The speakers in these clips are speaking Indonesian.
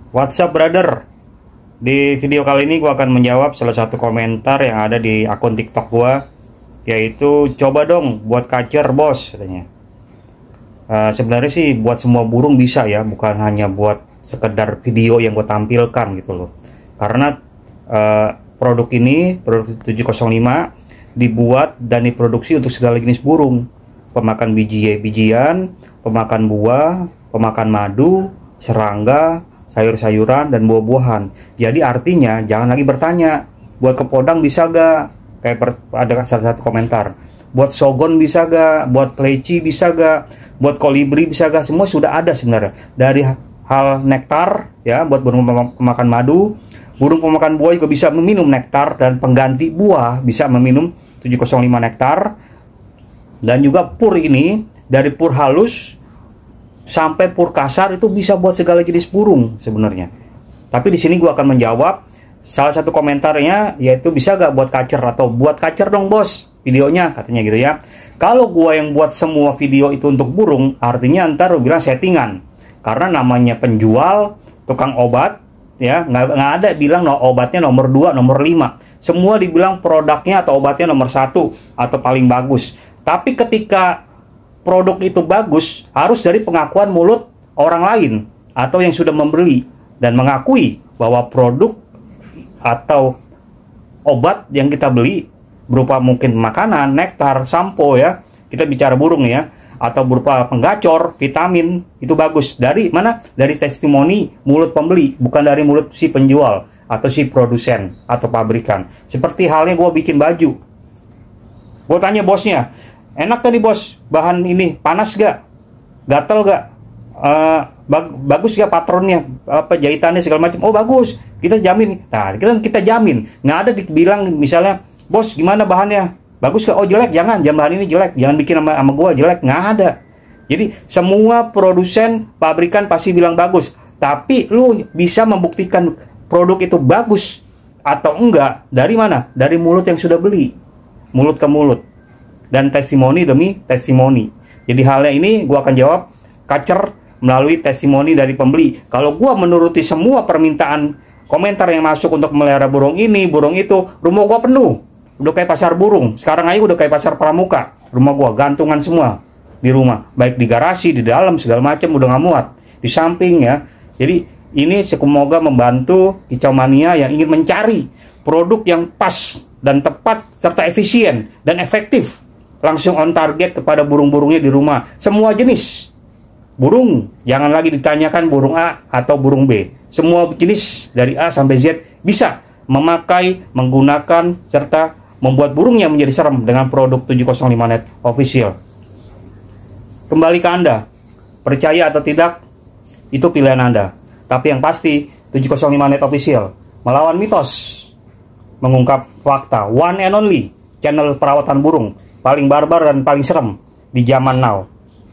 What's up brother? Di video kali ini gue akan menjawab salah satu komentar yang ada di akun TikTok gue, yaitu coba dong buat catcher bos katanya. Sebenarnya sih buat semua burung bisa ya, bukan hanya buat sekedar video yang gue tampilkan gitu loh. Karena produk ini, produk 705 dibuat dan diproduksi untuk segala jenis burung. Pemakan bijian, pemakan buah, pemakan madu, serangga, sayur-sayuran, dan buah-buahan. Jadi artinya jangan lagi bertanya, buat kepodang bisa gak? Kayak ada salah satu komentar, buat sogon bisa gak? Buat pleci bisa gak? Buat kolibri bisa gak? Semua sudah ada sebenarnya. Dari hal nektar ya, buat burung pemakan madu, burung pemakan buah juga bisa meminum nektar, dan pengganti buah bisa meminum 705 nektar. Dan juga pur ini, dari pur halus sampai pur kasar itu bisa buat segala jenis burung sebenarnya. Tapi di sini gua akan menjawab salah satu komentarnya, yaitu bisa gak buat catcher, atau buat catcher dong bos videonya katanya gitu ya. Kalau gua yang buat semua video itu untuk burung, artinya ntar lu bilang settingan. Karena namanya penjual, tukang obat ya, nggak ada bilang obatnya nomor 2, nomor 5. Semua dibilang produknya atau obatnya nomor 1 atau paling bagus. Tapi ketika produk itu bagus, harus dari pengakuan mulut orang lain atau yang sudah membeli dan mengakui bahwa produk atau obat yang kita beli berupa mungkin makanan, nektar, sampo ya, kita bicara burung ya, atau berupa penggacor, vitamin, itu bagus. Dari mana? Dari testimoni mulut pembeli, bukan dari mulut si penjual atau si produsen atau pabrikan. Seperti halnya gue bikin baju, gue tanya bosnya, enak tadi bos, bahan ini panas gak? Gatel gak? Bagus gak patronnya? Apa jahitannya segala macam? Oh bagus, kita jamin. Nah kita jamin, nggak ada dibilang misalnya, bos gimana bahannya? Bagus gak? Oh jelek, jangan bahan ini jelek, jangan bikin sama gua jelek. Nggak ada. Jadi semua produsen, pabrikan pasti bilang bagus. Tapi lu bisa membuktikan produk itu bagus atau enggak dari mana? Dari mulut yang sudah beli, mulut ke mulut, dan testimoni demi testimoni. Jadi halnya ini gue akan jawab catcher melalui testimoni dari pembeli. Kalau gue menuruti semua permintaan komentar yang masuk untuk melihara burung ini, burung itu, rumah gue penuh. Udah kayak pasar burung. Sekarang aja udah kayak pasar pramuka. Rumah gue gantungan semua di rumah, baik di garasi, di dalam, segala macam udah nggak muat. Di samping ya. Jadi ini semoga membantu kicau mania yang ingin mencari produk yang pas dan tepat serta efisien dan efektif, langsung on target kepada burung-burungnya di rumah. Semua jenis burung, jangan lagi ditanyakan burung A atau burung B. Semua jenis dari A sampai Z bisa memakai, menggunakan, serta membuat burungnya menjadi serem dengan produk 705 Net Official. Kembali ke Anda, percaya atau tidak, itu pilihan Anda. Tapi yang pasti 705 Net Official melawan mitos, mengungkap fakta, one and only channel perawatan burung paling barbar dan paling serem di zaman now.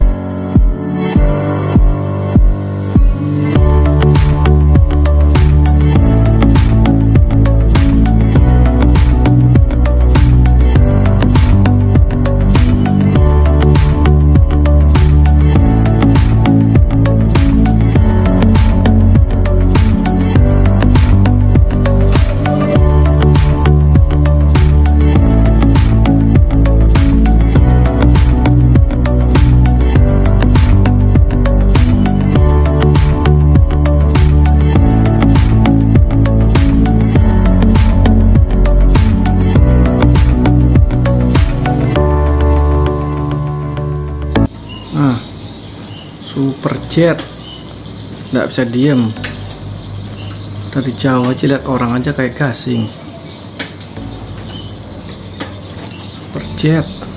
Super jet, nggak bisa diem. Dari jauh aja lihat orang aja kayak gasing. Super jet.